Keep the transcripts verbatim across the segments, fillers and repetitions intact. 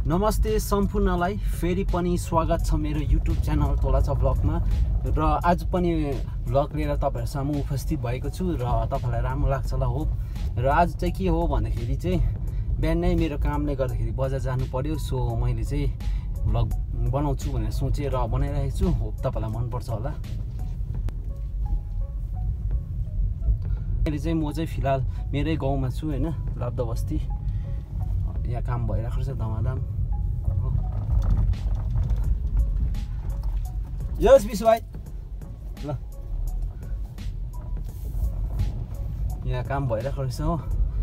नमस्ते सम्पूर्णलाई फेरि पनि स्वागत छ मेरो युट्युब च्यानल तोलाचा ब्लगमा र आज पनि ब्लग लिएर तपाईहरु सामु उपस्थित भएको छु र तपाईलाई राम्रो लाग्छ होला होप। र आज चाहिँ के हो भन्दाखेरि चाहिँ बिहानै मेरो कामले गर्दाखेरि बजार जानु पर्यो, सो मैले चाहिँ ब्लग बनाउँछु भनेर सोचे र बनाइरहेको छु। होप तपाईलाई मन पर्छ होला। अहिले चाहिँ म चाहिँ फिलहाल मेरै गाउँमा छु हैन, लब्ध बस्ती। यहाँ काम भइराखेको छ धमाधम। यस बिस भाइ ल यहाँ काम भइराखेको रहेछ हो।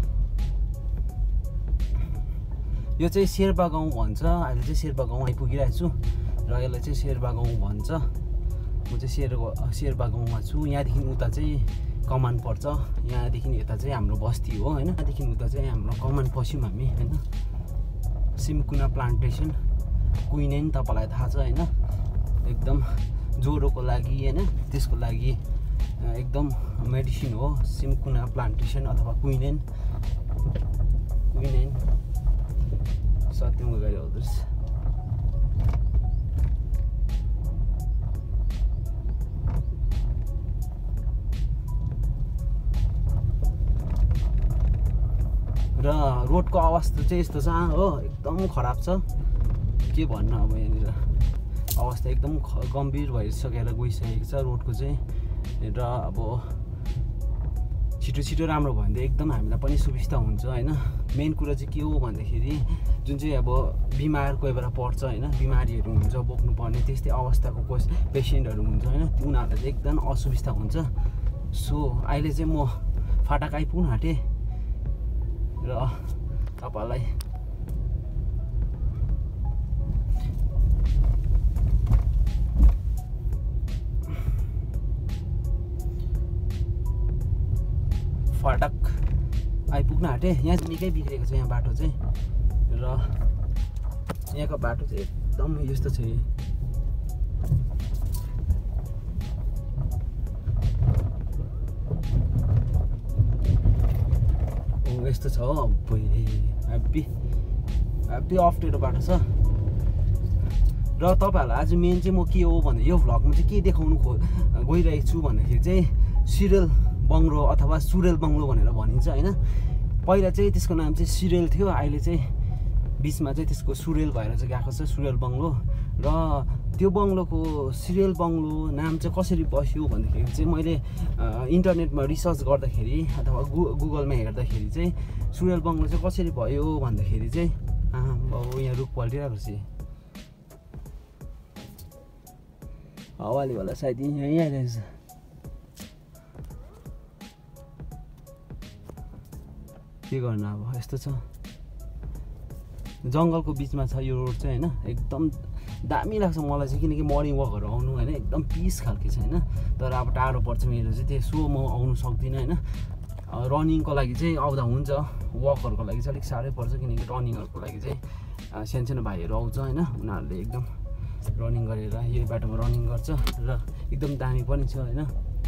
यो चाहिँ शेर्पा गाउँ भन्छ। अहिले चाहिँ शेर्पा गाउँ आइपुगिरहेको छु र यसलाई चाहिँ शेर्पा गाउँ भन्छ। म चाहिँ शेर शेर्पा गाउँमा छु। यहाँदेखि उता चाहिँ कमान पर्छ, यहाँदेखि यता चाहिँ हाम्रो बस्ती हो हैन। यहाँदेखि उता चाहिँ हाम्रो कमान पस्यौँ हामी हैन। सिमकुना प्लान्टेसन कुइनेन तपाईलाई थाहा छ हैन, एकदम ज्वरोको लागि हैन, त्यसको लागि एकदम मेडिसिन हो सिमकुना प्लान्टेसन अथवा कुइनेन। कुइनेन सत्यमको गाडी आउँदो रहेछ। र रोडको अवस्था चाहिँ यस्तो छ हो, एकदम खराब छ। के भन्नु अब, यहाँनिर अवस्था एकदम गम्भीर भइसकेर गइसकेको छ रोडको चाहिँ। र अब छिटो छिटो राम्रो भयो भने एकदम हामीलाई पनि सुविस्ता हुन्छ हैन। मेन कुरा चाहिँ के हो भन्दाखेरि जुन चाहिँ अब बिमार कोही बेला पर्छ हैन, बिमारीहरू हुन्छ बोक्नुपर्ने त्यस्तै अवस्थाको कोही पेसेन्टहरू हुन्छ हैन, उनीहरूलाई चाहिँ एकदम असुविस्ता हुन्छ। सो अहिले चाहिँ म फाटक आइपुग्न आँटेँ र तपाईलाई फाटक आइपुग्न आँटेँ। यहाँ निकै बिग्रेको छ यहाँ बाटो चाहिँ, र यहाँको बाटो चाहिँ एकदम यस्तो छ। यस्तो छ हो, हेप्पी हेप्पी अप्ठ्यारो बाटो छ। र तपाईहरुलाई आज मेन चाहिँ म के हो भने यो भ्लगमा चाहिँ के देखाउनु खो गइरहेको छु भन्दाखेरि चाहिँ सिरियल बङ्गलो अथवा सुरेल बङ्गलो भनेर भनिन्छ हैन। पहिला चाहिँ त्यसको नाम चाहिँ सिरियल थियो, अहिले चाहिँ बिचमा चाहिँ त्यसको सुरेल भएर चाहिँ गएको छ सुरेल बङ्गलो। र त्यो बङ्गलोको सिरियल बङ्गलो नाम चाहिँ कसरी बस्यो भन्दाखेरि चाहिँ मैले इन्टरनेटमा रिसर्च गर्दाखेरि अथवा गु गुगलमा हेर्दाखेरि चाहिँ सुरेल बङ्गलो चाहिँ कसरी भयो भन्दाखेरि चाहिँ अब यहाँ रुख पल्टिरहेको छ। हावाले होला सायद यहीँ आइरहेछ। के गर्नु अब, यस्तो छ। जङ्गलको बिचमा छ यो रोड चाहिँ हैन। एकदम दामी लाग्छ मलाई चाहिँ, किनकि मर्निङ वकहरू आउनु हैन एकदम पिस खालके छ हैन। तर अब टाढो पर्छ मेरो चाहिँ, त्यसो म आउनु सक्दिनँ हैन। रनिङको लागि चाहिँ आउँदा हुन्छ, वकहरूको लागि चाहिँ अलिक साह्रै पर्छ, किनकि रनिङहरूको लागि चाहिँ सानसानो भाइहरू आउँछ हैन। उनीहरूले एकदम रनिङ गरेर यो बाटोमा रनिङ गर्छ र एकदम दामी पनि छ हैन।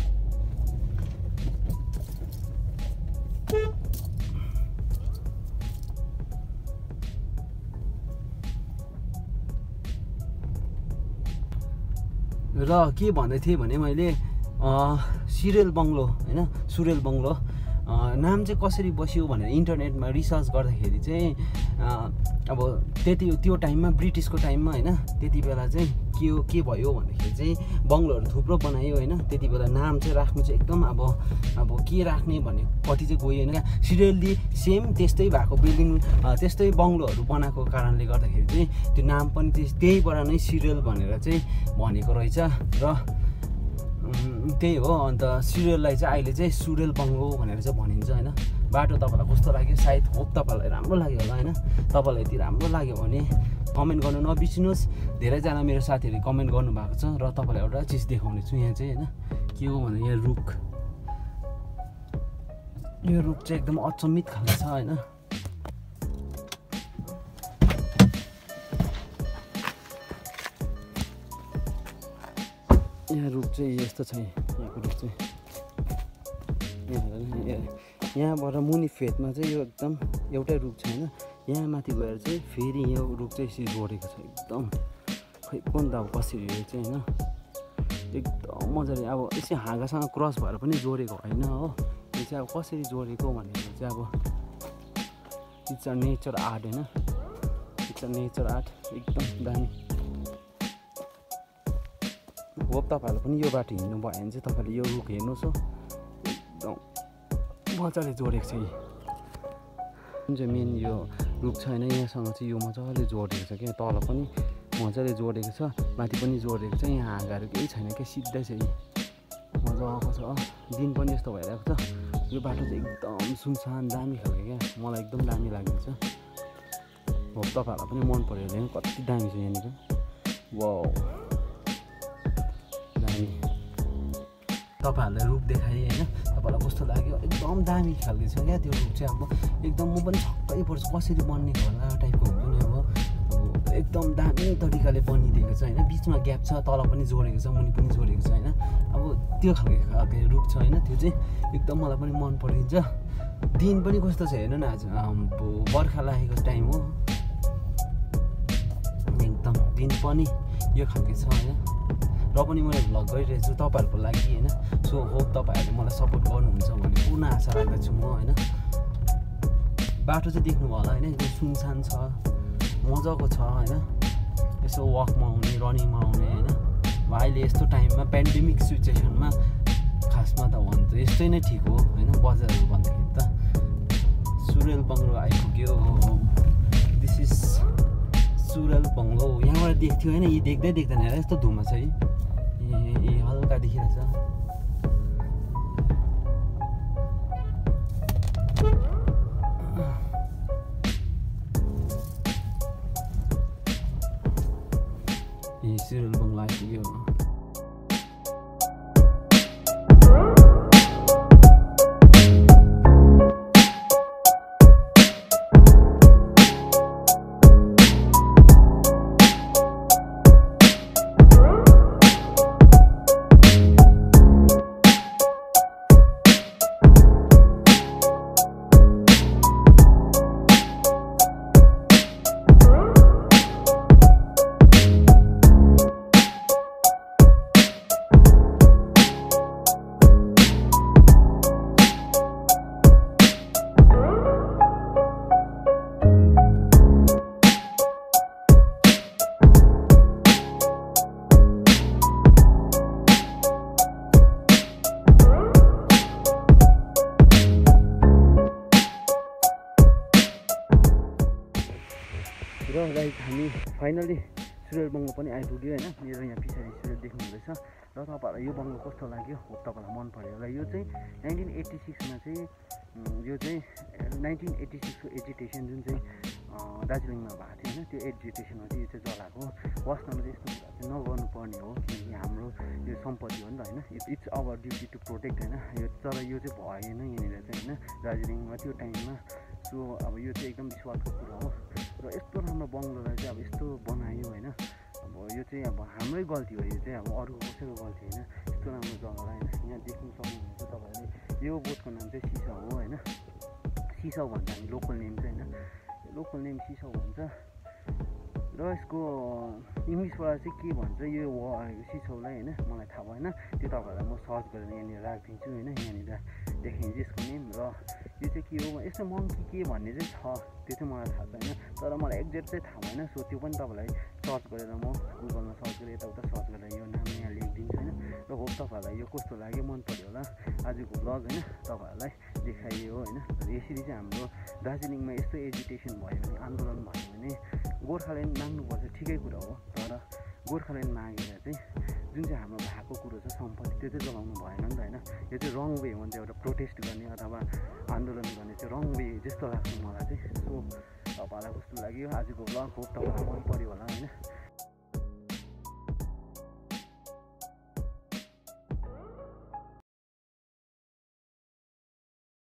र के भन्दै थिएँ भने मैले सिरियल बङ्गलो हैन, सुरेल बङ्गलो नाम चाहिँ कसरी बस्यो भनेर इन्टरनेटमा रिसर्च गर्दाखेरि चाहिँ अब त्यति त्यो टाइममा ब्रिटिसको टाइममा हैन, त्यति बेला चाहिँ के हो के भयो भन्दाखेरि चाहिँ बङ्गलोहरू थुप्रो बनायो हैन। त्यति बेला नाम चाहिँ राख्नु चाहिँ एकदम अब अब के राख्ने भन्ने कति चाहिँ गयो हैन। सिरियल्ली सेम त्यस्तै भएको बिल्डिङ त्यस्तै बङ्गलोहरू बनाएको कारणले गर्दाखेरि चाहिँ त्यो नाम पनि त्यहीबाट नै सिरियल भनेर चाहिँ भनेको रहेछ। र त्यही हो। अन्त सिरियललाई चाहिँ अहिले चाहिँ सुरेल बङ्गलो भनेर चाहिँ भनिन्छ हैन। बाटो तपाईँलाई कस्तो लाग्यो, सायद होप तपाईँलाई राम्रो लाग्यो होला हैन। तपाईँलाई यति राम्रो लाग्यो भने कमेन्ट गर्नु नबिर्सिनुहोस्। धेरैजना मेरो साथीहरूले कमेन्ट गर्नुभएको छ र तपाईँलाई एउटा चिज देखाउने छु यहाँ चाहिँ हैन। के हो भने यहाँ रुख, यो रुख चाहिँ एकदम अचम्मित खालको छ हैन। यहाँ रुख चाहिँ यस्तो छ, यहाँको रुख चाहिँ यहाँ यहाँबाट मुनि फेदमा चाहिँ यो एकदम एउटै रुख छ होइन, यहाँ माथि गएर चाहिँ फेरि यो रुख चाहिँ यसरी जोडेको छ एकदम। खै पनि त अब कसरी यो चाहिँ होइन एकदम मजाले अब यसै हाँगासँग क्रस भएर पनि जोडेको होइन हो। यो चाहिँ अब कसरी जोडेको भनेको चाहिँ अब इट्स अ नेचर आर्ट होइन, इट्स अ नेचर आर्ट एकदम दामी। होप तपाईँहरूले पनि यो बाटो हिँड्नु भयो भने चाहिँ तपाईँले यो रुख हेर्नुहोस् हो, एकदम मजाले जोडेको छ। जुन चाहिँ मेन यो रुख छ होइन यहाँसँग चाहिँ यो मजाले जोडेको छ क्या, तल पनि मजाले जोडेको छ, माथि पनि जोडेको छ। यहाँ हाँगाहरू केही छैन क्या, सिधै छ। मजाको छ, दिन पनि यस्तो भइरहेको छ। यो बाटो चाहिँ एकदम सुनसान दामी खालको क्या, मलाई एकदम दामी लागेको छ। हो तपाईँहरूलाई पनि मन पऱ्यो भने कति दामी छ यहाँनिर, वाउ दामी। तपाईँहरूलाई रुख देखाएँ होइन, तपाईँलाई कस्तो लाग्यो? एकदम दामी खालको छ क्या त्यो रुख चाहिँ। अब एकदम म पनि छक्कै पर्छु कसरी बनिएको होला टाइपको हुन्छ नि। अब अब एकदम दामी तरिकाले बनिदिएको छ होइन, बिचमा ग्याप छ, तल पनि जोडेको छ, मुनि पनि जोडेको छ होइन। अब त्यो खालको खालको रुख छ होइन, त्यो चाहिँ एकदम मलाई पनि मन परिन्छ। दिन पनि कस्तो छ हेर्नु न, आज अब बर्खा लागेको टाइम हो, एकदम दिन पनि यो खालको छ होइन। र पनि मैले भ्लग गरिरहेको छु तपाईँहरूको लागि होइन। सो होप तपाईँहरूले मलाई सपोर्ट गर्नुहुन्छ भन्ने पूर्ण आशा राख्दछु म होइन। बाटो चाहिँ देख्नु होला होइन, एकदम सुनसान छ, मजाको छ होइन। यसो वकमा आउने, रनिङमा आउने होइन। अब अहिले यस्तो टाइममा पेन्डेमिक सिचुएसनमा खासमा त भन्नु त यस्तै नै ठिक हो होइन। बजारहरू भन्दाखेरि त सुरेल बङ्गलो आइपुग्यो। दिस इज सुरेल बङ्गलो। यहाँबाट देख्थ्यो होइन, यी देख्दै देख्दैन हेर यस्तो धुम्म छ है, ए हल्का देखिरहेछ। ए सुरेल बङ्गलो आइपुग्यो। र गाइस हामी फाइनली सुरेल बङ्गलो पनि आइपुग्यो होइन। मेरो यहाँ पछाडि सुरेल देख्नु हुँदैछ। र तपाईँहरूलाई यो बङ्गलो कस्तो लाग्यो? होप तपाईँलाई मन पऱ्यो होला। यो चाहिँ नाइन्टिन एट्टी सिक्समा चाहिँ यो चाहिँ नाइन्टिन एट्टी सिक्सको एजिटेसन जुन चाहिँ दार्जिलिङमा भएको थियो होइन, त्यो एजिटेसनमा चाहिँ यो चाहिँ जलाएको। वास्तवमा चाहिँ यस्तो कुरा चाहिँ नगर्नुपर्ने हो, किनकि हाम्रो यो सम्पत्ति हो नि त होइन। It's our duty to protect होइन। यो तर यो चाहिँ भएन यहाँनिर चाहिँ होइन, दार्जिलिङमा त्यो टाइममा। सो अब यो चाहिँ एकदम विश्वासको कुरा हो। र यस्तो राम्रो बङ्गलोलाई चाहिँ अब यस्तो बनायो होइन। अब यो चाहिँ अब हाम्रै गल्ती हो, यो चाहिँ अब अरूको कसैको गल्ती होइन। यस्तो राम्रो जग्गालाई होइन, यहाँ देख्नु सक्नुहुन्छ तपाईँहरूले। यो बोटको नाम चाहिँ सिसाउ हो होइन। सिसाउ भन्छ हामी लोकल नेम चाहिँ होइन, लोकल नेम सिसाउ भन्छ। र यसको इङ्ग्लिसबाट चाहिँ के भन्छ यो सिसाउलाई होइन, मलाई थाहा भएन। त्यो तपाईँहरूलाई म सर्च गरेर यहाँनिर राखिदिन्छु होइन। यहाँनिर देखाइन्छ यसको नेम। र यो चाहिँ के हो, यस्तो मङ्की के भन्ने चाहिँ छ, त्यो चाहिँ मलाई थाहा छैन। तर मलाई एक्ज्याक्ट चाहिँ थाहा भएन। सो त्यो पनि तपाईँलाई सर्च गरेर म गुगलमा सर्च गरेर यताउता सर्च गरेर यो नाम यहाँ लेखिदिन्छु होइन। र होप तपाईँहरूलाई यो कस्तो लाग्यो, मन पऱ्यो होला आजको भ्लग होइन, तपाईँहरूलाई देखाइयो होइन। र यसरी चाहिँ हाम्रो दार्जिलिङमा यस्तो एजिटेसन भयो भने, आन्दोलन भयो भने गोर्खाल्यान्ड माग्नुपर्छ, ठिकै कुरा हो। तर गोर्खाल्यान्ड मागेर चाहिँ जुन चाहिँ हाम्रो भएको कुरो छ सम्पत्ति, त्यो चाहिँ जलाउनु भएन नि त होइन। यो चाहिँ रङ वे हो नि त, एउटा प्रोटेस्ट गर्ने अथवा आन्दोलन गर्ने चाहिँ रङ वे जस्तो लाग्छ मलाई चाहिँ। सो तपाईँलाई कस्तो लाग्यो आजको भ्लग? होप तपाईँलाई मन पऱ्यो होला होइन।